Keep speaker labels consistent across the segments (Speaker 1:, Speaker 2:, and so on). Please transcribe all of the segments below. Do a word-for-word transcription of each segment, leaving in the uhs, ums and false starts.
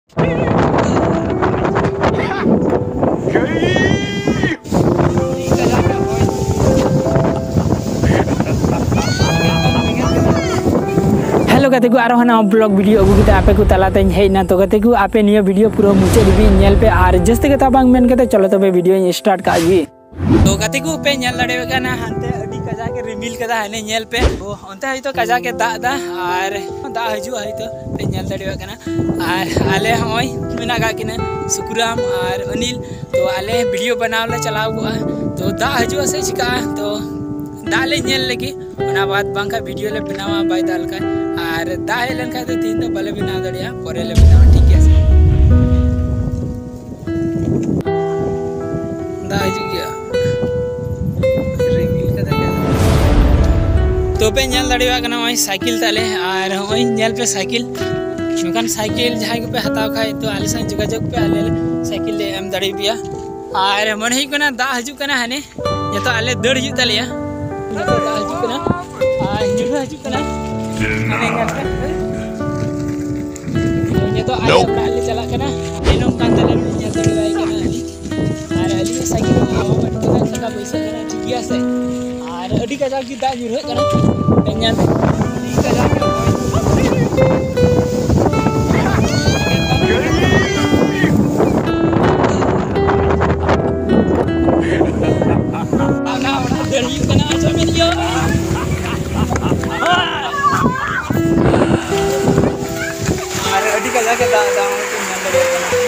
Speaker 1: Hello गते को आरो हना ब्लॉग वीडियो अगु किते आपे को तलाते हेना तो गते को आपे निया वीडियो पूरा मुचे रिव्यू नेल पे आर जस्ते के ताबांग मेन कते चलो तबे वीडियो स्टार्ट कागी तो गते को पे नेल लड़े गाना हनते अडी कजा के रिमिल कदा हने नेल पे ओ ओनते हयतो कजा के दा दा आर दा हजु हयतो पे नेल लड़े गाना आर आले होय मेना गा किना सुकुराम आर अनिल तो आले वीडियो बनावले चलाव को तो दा हजु से चिका तो दाले नेल लगी ओना बाद बांका वीडियो ले बनावा बाय दाल का आर दा हेलन का तो तीन तो बले बिना दड़िया परे ले बिना ठीक है दा हजु गया रिमिल कदा के तो पे नेल दड़िया कना ओय साइकिल ताले आर ओय नेल पे साइकिल मकान साइकिल जहां के पे हताव खाय तो आले सा जोगाजोग पे आले साइकिल ले एम दड़ी बिया आर मन ही कना दा हजु कना हने ये तो आले दड़ हजु तालिया तो दा हजु कना आ हिजु हजु कना ये तो आले आले चला कना एनो कान तले ये तो लई कना अली आर अली साइकिल में बट तो सका पैसा कना ठीक गया से आर अडी का जागी दा जुर कना पेन्या अडी का जागी आना ओना दड़ी कना जमेलियो के दा दा तो नंदरे कना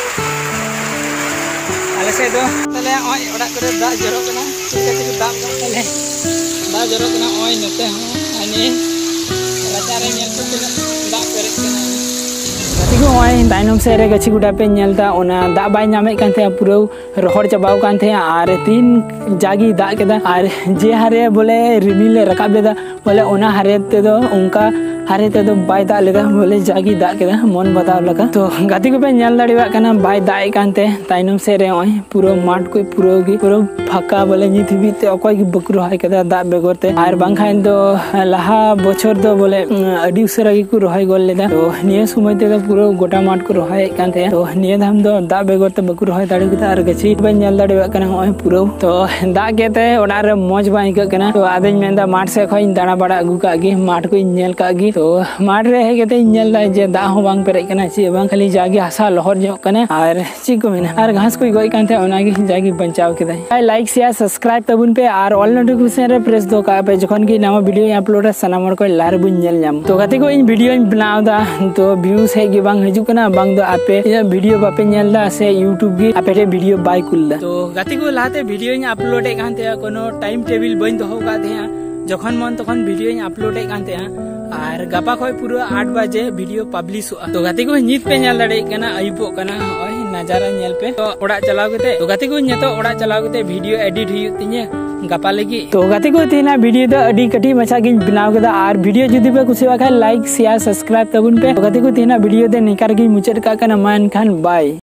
Speaker 1: आले से दो तले ओय ओडा करे दा जरो कना चिका चिका दा तले दा जरो कना ओय नते हो अनि राचारे नेल को दा करे कना गतिको ओय दाइनम से रे गछि गुडा पे नेलता ओना दा बाय नामे कान थे पुरो रोहड़ चबाव कान थे आर तीन जागी दा केदा आर जे हारे बोले रिमिल रकाब लेदा बोले ओना हारे ते दो उनका हारे ते तो बाय दा लेदा बोले जागी दा केदा मन बताव लगा तो गाती को पे नेल दाड़ीवा कना बाय दाए कानते ताइनम से रे ओय पूरो माठ को पूरो गी पूरो फाका बोले नित बीते अकोय की बकरो हाय केदा दा बेगरते आर बांखाइन दो लहा बछर दो बोले अडी उसरा की को रोहाय गोल लेदा तो निये समय ते पूरो गोटा माठ को रोहाय कानते तो निये धाम दो दा बेगरते बकरो रोहाय दाड़ी केदा आर गछि पे नेल दाड़ीवा कना ओय पूरो तो दा केते ओडा रे मौज बाय का कना तो आदेन मेंदा माठ से खोय दाना बड़ा अगु कागी माठ को नेल कागी तो माठ रे हे केते नेल दा जे दा हो बांग पेरे कना ची बांग खाली जागी हसा लहर जो कने आर ची को मेना आर घास कोई गई कानते ओनागी जागी बचाव केदा हाय लाइक शेयर सब्सक्राइब तबुन पे आर ऑल नोटिफिकेशन रे प्रेस दो का पे जखन की नवा वीडियो अपलोड है सनामर को लार बुन नेल नाम तो गाते को इन वीडियो इन बनाव दा तो व्यूज है कि बांग हजू कना बांग दो आपे ये वीडियो बापे नेल दा से यूट्यूब की आपे रे वीडियो बाय कुल दा तो गाते को लाते वीडियो इन अपलोड है कानते कोनो टाइम टेबल बइन दो का दे जखन मन तखन वीडियो इन अपलोड है कानते आर गापा खोय पूरा आठ बजे वीडियो पब्लिश हुआ तो गाती को नित पे नेल दाड़े कना आयुबो कना ओय नजारा नेल पे तो ओडा चलाव केते तो गाती को नेतो ओडा चलाव केते वीडियो एडिट हुयु तिnye गापा लगी तो गाती को तीना वीडियो द अडी कटी मछा गिन बनाव केदा आर वीडियो जुदी पे कुछ वाखा लाइक शेयर सब्सक्राइब तबुन पे तो गाती को तीना वीडियो दे निकार गिन मुचर का कना मान खान बाय।